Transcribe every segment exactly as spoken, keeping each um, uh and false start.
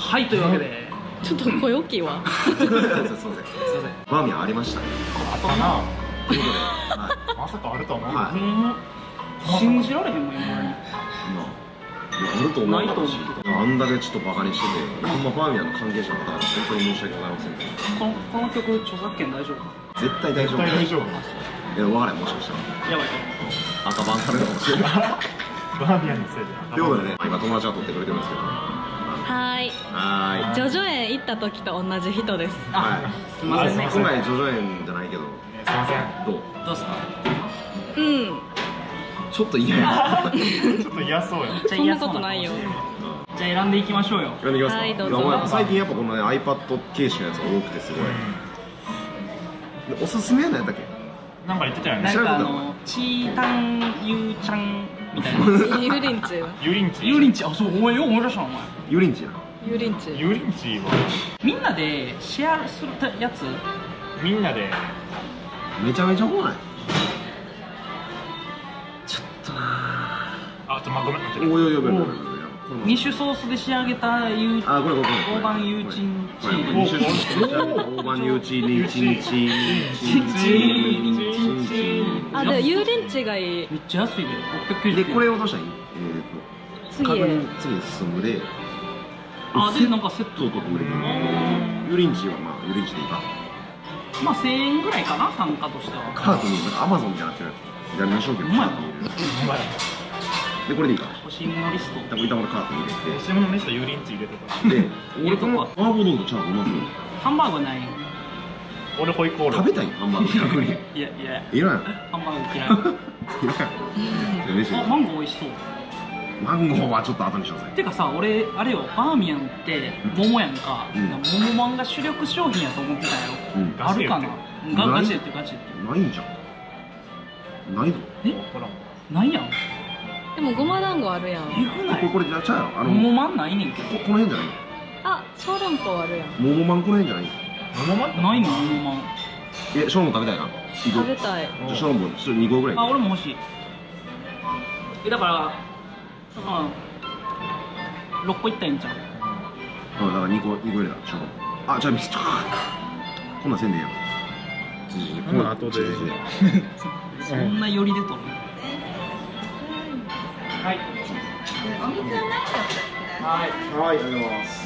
はい、というわけでちょっと声大きいわ。 すいませんすいません。バーミヤンありましたね。 あったな。 ということで、 まさかあると思う。 はい。 信じられへんもん、今俺に。 あると思わなかったし、 ないあんだけちょっとバカにしてて、ほんまバーミヤンの関係者の方々本当に申し訳ございません。 このこの曲著作権大丈夫？ 絶対大丈夫。 絶対大丈夫。 いや、分からん、もしかしたらやばい。 赤バンされるかもしれない。 バーミヤンのせいで。 ということでね、今友達が撮ってくれてるんですけどね。 はい。 はジョジョ園行った時と同じ人です。 ーい。はい。 すみませんね。 今回ジョジョ園じゃないけど、 すいません。 どう？ どうすか？ うん。 ちょっと嫌や。 ちょっと嫌そうや。 そんなことないよ。 じゃあ選んでいきましょうよ。 やんでいきますか。 はいどうぞいやもうやっぱ最近やっぱこのね iPad 形式のやつが多くてすごい。でおすすめは何やったっけ？ なんか言ってたよね。 なんかあのチータンユーちゃんみたいな。 ユーリンチ。 ユリンチ。 ユーリンチ、あ、そう、お前よう思い出したなお前。 ユリンチや。 ユーリンチ。 ユリンチはみんなでシェアするやつ。 みんなで。 めちゃめちゃ怖い。 あ、ちょっとごめん。ちょっとおいおいおいおいおいおい。 二種ソースで仕上げたユーあ、これこれこれ。 大判ユーチンチこれこれ二種ソースで大判ユーチンチンチンチンチン。 あ、でユーリンチがいい。 めっちゃ安いでろっぴゃくきゅうじゅうでこれをどうしたらいい？えっと次へ。 確認次に進むで。 あ、でなんかセットセットを取ってくれる。ユリンチはまあユリンチでいいか。 まあせんえんぐらいかな、単価としては。 カートになんかアマゾンみたいになってる。闇商品のカートに入れる。 お前でこれでいいか。 欲しいものリスト。 多分板のカートに入れて。 下のリストユリンチ入れとか。 で、俺この麻婆丼とチャーハンうまそう。 ハンバーグはないよ。 俺ホイコーロー。 食べたいハンバーグ逆に。 いやいや、 いらん。 ハンバーグ嫌い。 いらん。嬉しいあ、。マンゴー美味しそう。 マンゴーはちょっと後にしなさい。 てかさ、俺あれよ、バーミヤンって桃やんか。 うん桃マンが主力商品やと思ってたよ。 うん。 あるかな？ガガチでってガチでって。 ないんじゃん。ないぞ。 え？ ほら。 ないやん。 でもごま団子あるやん。 えぐないこれこれじゃあちゃうやろ。あの桃マンないねんけど。 ここの辺じゃない。 あ、小籠包あるやん。 桃マンこの辺じゃない。 桃まんないの桃マン。 え、ショーモン食べたいな。 食べたい。 じゃあショーモンそれにこぐらい。 あ、俺も欲しい。え、だからうんろっこいったらいいんちゃう？ うん、だからにこにこ入れた。ショーモン。あ、じゃあミス。こんなんせんでええやん。 この後でそんな寄りでとる。はい。 お水は何だったはい。 はい、ありがとうございます。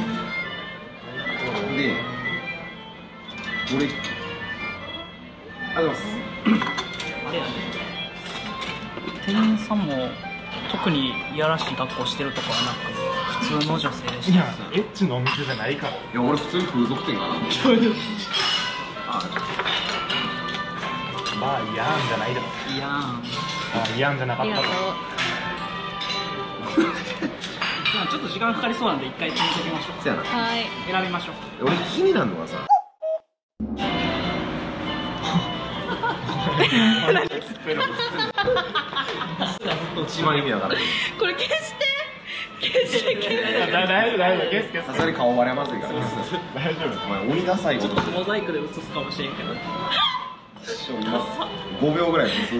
で、これ、ありがとうございます。 あれやね。店員さんも特にいやらしい格好してるとかはなく普通の女性でした。 いや、エッチのお店じゃないから。 いや、俺普通に風俗店かな。あ、 まあ、嫌なんじゃないだろ。 いやーん。 あ、嫌んじゃなかったありがとと。 う。 まあちょっと時間かかりそうなんで一回止めておきましょう。 せやな。 はい。 選びましょう。 俺気になるのはさ。一番意味わからない。 これ消して消して消して大丈夫、大丈夫、ゲスゲス。 さすがに顔バレまずいから。 大丈夫。 お前鬼ダサいことしてる。 モザイクで映すかもしれんけど。 ごびょうぐらいです。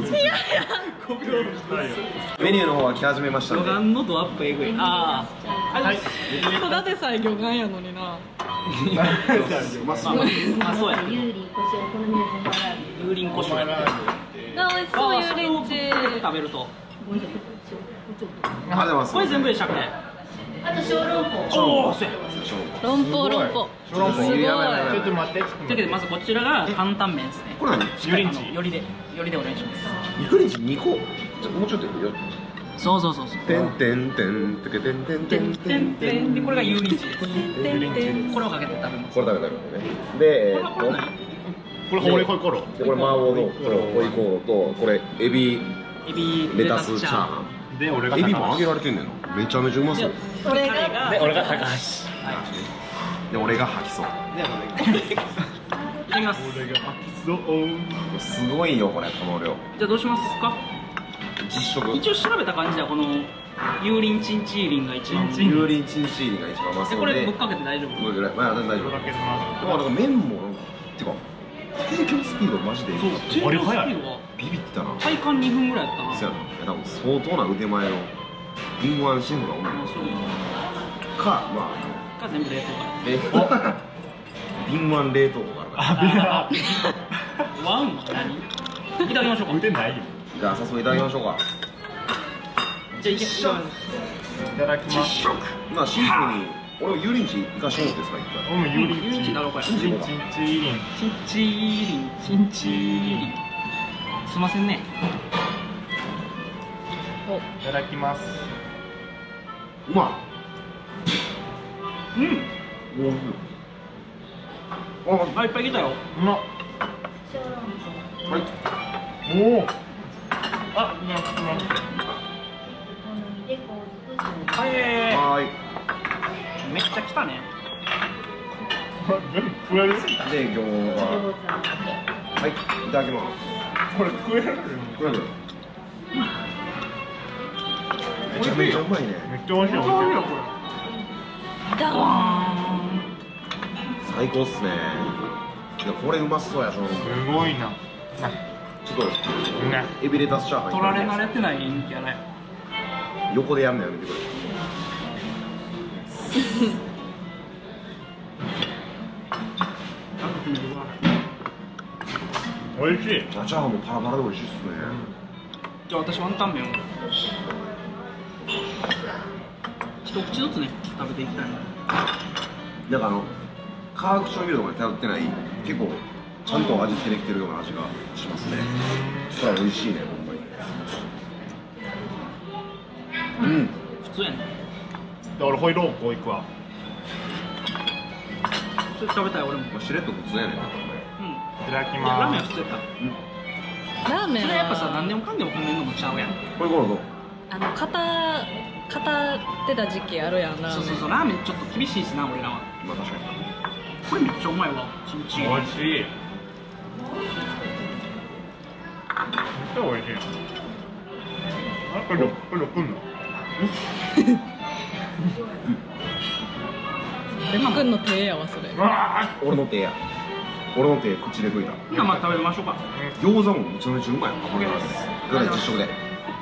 メニューの方は来始めましたんで。 魚眼のドアップえぐい。ああ。 はい。 ただでさえ魚眼やのにな。 まあ、すごい。 あ、そうや。 ユーリンコシお好みのごまラーメン。 油淋胡椒やって。 あ、美味しそうユーリンチ。 食べると。 ありがとうございます。 これ全部でしたっけ？ あと小籠包。 おお、そうや。 論法論法。 小籠包。 すごい。 ちょっと待って。 というわけでまずこちらが担々麺ですね。 これ何？ しっかりあのよりでよりでお願いします。 ユリンチにこ。ちょもうちょっとよ。 そうそうそうそう。 てんてんてんてけてんてんてんてんてん。 でこれが油淋鶏です。 てんてん。 これをかけて食べます。 これ食べたのね。で、えーっと。 これホーリーホイコーロー。 でこれ麻婆豆腐とホイコーローとこれエビエビレタスチャーハン。 で、俺がエビも揚げられてんねんの。めちゃめちゃうまそう。 これがで、俺が高橋。 はい。 で俺が吐きそう。 ではお願いします。いただきます。 俺がそう。 すごいよこれこの量。 じゃあどうしますか？ 実食。 一応調べた感じではこの油淋チンチーリンが一番。 チンチン油淋チンチーリが一番うまでそうで。 これぶっかけて大丈夫？ これぐらい。まあ大丈夫。 かけてます。 でもなんか麺もなんかてか提供スピードマジで。 そう。提供スピードがビビってたな。 体感にふんぐらいやったな。 そうやな。いや多分相当な腕前の敏腕シェフがおるまあそうかまあが全部冷凍かえ敏腕冷凍庫があるかあ、ビラらワンは何いただきましょうか。 打てないよ。 らじゃあ早速いただきましょうか。 じゃあ一緒いただきます。 まあシンプルに俺は油淋鶏いかしてもいいですか一回。 俺も油淋油淋鶏だろうかよ。 チンチンチンチリン。 チンチーリンチンチーリンすいませんね。 いただきます。 うまうんい。おお。 あいっぱい来たよ。 うまっ。 小籠包はい。 おお。あ、うまいうまい。 お好みでこう尽くすはいはーい。 めっちゃ来たね。 全部食える。 で餃子。 餃子はい。いただきます。 これ食える。 これだよ。めちゃめちゃうまいね。 めっちゃ美味しい。美味しい。 ダーン最高っすね。いやこれうまそうやしょ。 すごいな。 ちょっとね。 エビレタスチャーハン。 取られ慣れてない人気やね。 横でやんのやめてくれ。 食べてみるわ。 美味しい。 チャーハンもパラパラで美味しいっすね。 じゃあ私ワンタン麺を一口ずつね食べていきたいな。 なんかあの化学調味料とかに頼ってない結構ちゃんと味付けできてるような味がしますね。これは美味しいねほんまに。うん。 普通やね。 で俺ホイローこう行くわ。 それ食べたい俺も。 まあしれっと普通やねんな。 うん。 いただきいやラーメンはます。 普通やった。 ラーメンそれやっぱさは何でもかんでも褒めるのもちゃうやん。 これこれどう？ あの片片ってた時期あるやんラーメン。 そうそうそう、ラーメンちょっと厳しいしな俺らは。 まあ確かに。 これめっちゃうまいわ。チンチン。 美味しい。めっちゃ美味しい。あ、これどこれどこんの？ レックンの手やわそれ。 うわ俺の手や。俺の手口で食いた。 今まあ食べましょうか。 餃子もめちゃめちゃうまい。これです。これ実食で。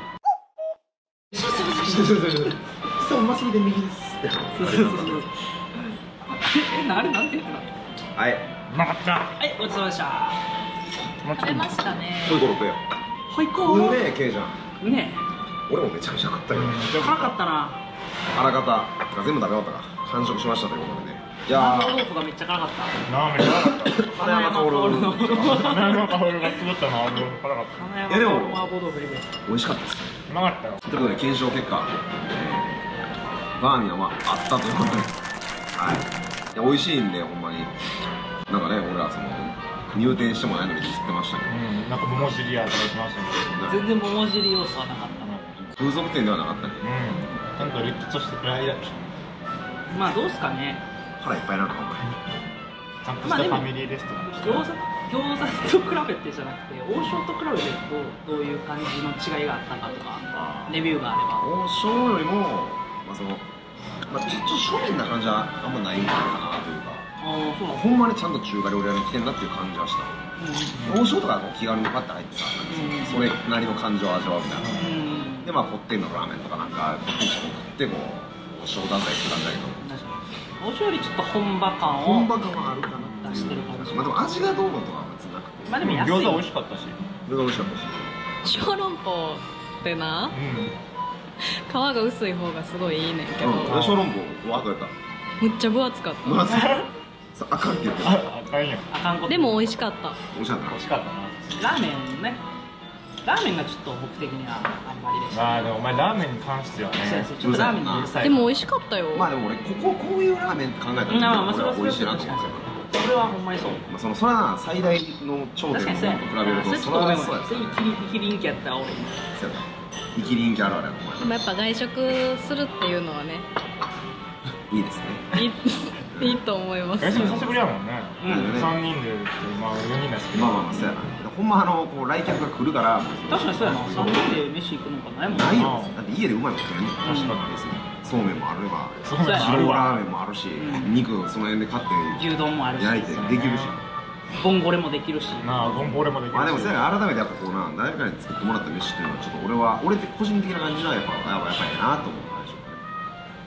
そううますぎて右ですって。 そうそうそうそう。え、なあれなんて言ってた？ はい。 ーうまかった。 はい、ごちそうさまでした。 食べましたね。 これこれ食えよ。 はい、こ食うねケイちゃん。 う。ね俺もめちゃめちゃ食ったよ。 え、辛かったな。 あらかた全部食べ終わったか完食しましたということでね。いやー麻婆豆腐がめっちゃ辛かった。 ラーメン辛かった。 花山薫の花山薫が作ったのは辛かった。 花山いやでも麻婆豆腐入れて。 美味しかったですね。 うまかったよ。 ということで検証結果、えー、バーミヤンはあったということで、はい、いや美味しいんでほんまになんかね俺らその入店してもないのにディスってましたけど、 うん、なんか桃尻やとか言ってましたけど。 全然桃尻要素はなかったな。 風俗店ではなかったね。 うん。ちゃんとリッチとしてくらいだ。 まあどうすかね。 腹いっぱいなんかお前ちゃんとしたファミリーレストランでした。 餃子餃子と比べてじゃなくて王将と比べてどうどういう感じの違いがあったかとかレビューがあれば。 王将よりもまあそのまあちょっと庶民な感じはあんまないんじゃないかなというか、 ああそうなんほんまにちゃんと中華料理屋に来てんなっていう感じはした。王将とかこう気軽にパッて入ってさ、 うんそれなりの感情を味わうみたいな。 うんでまあこってんのラーメンとかなんかこってんちょっと食ってこう王将出されてたんだけど。 確かに王将よりちょっと本場感を本場感はあるかな出してる感じ。 まあでも味がどうのとかは別になくてまあでも安い。 餃子美味しかったし。 それが美味しかったし小籠包ってなう皮が薄い方がすごいいいねんけど、 うんで小籠包わどうやったむっちゃ分厚かった。 まずそうあかんって言ってん。 たあ、あかんやん。 あかんこと。 でも美味しかった。 美味しかったな美味しかったな。 ラーメンね。ラーメンがちょっと僕的にはあんまりでした。 まあでもお前ラーメンに関してはね。 そうそうちょっとラーメンにうるさい。 でも美味しかったよ。 まあでも俺こここういうラーメンって考えたらまあまあそれは俺は美味しいなと思ってたそれはほんまにそう。 まあそのそれはな最大の頂点の確かにそうや。 ものと比べるとそれちそょっとごめんごめん。 れはそうやそれ生き生き人気やったら俺今。 そうやな生き人気あるあるやお前でもやっぱ外食するっていうのはね、 いいですねいいいいと思います。 え、久しぶりやもんね。 うん三人で、まあ四人ですけど。 まあまあまあそうやなほんまあのこう来客が来るから確かにそうやな。三人で飯行くのかないもんないよだって家でうまいもん食えんの確かにですよそうめんもあればそうめんあ白るわ。 ラーメンもあるしん肉その辺で買って牛丼もあるし。 焼いてできるしボンゴレもできるし。 なあ、ゴンボレもできるし。 まあでもそれ改めてやっぱこうな誰かに作ってもらった飯っていうのはちょっと俺は俺って個人的な感じはやっぱやっぱやっぱりなと思うなでしょうね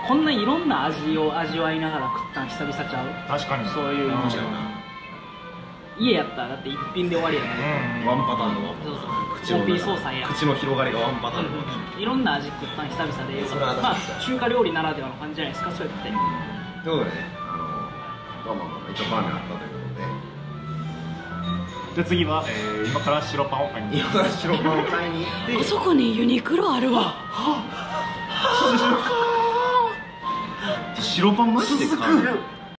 こんないろんな味を味わいながら食ったん久々ちゃう。 確かにそういうの確かにな。 家やったらだって一品で終わりやね。 うんワンパターンのワンパそうターン。 そう。オーピー総裁や。 口の広がりがワンパターンのワンパターン。 いろんな味食ったん久々でよかそれはった。まあ確かに中華料理ならではの感じじゃないですか、そうやって。 ということでね、あのまあまあまあ一応バーミヤンあったということで、 で次は、えー、今から白パンを買いに行今から白パンを買いに行ってあそこにユニクロあるわ。 白パンマジで買う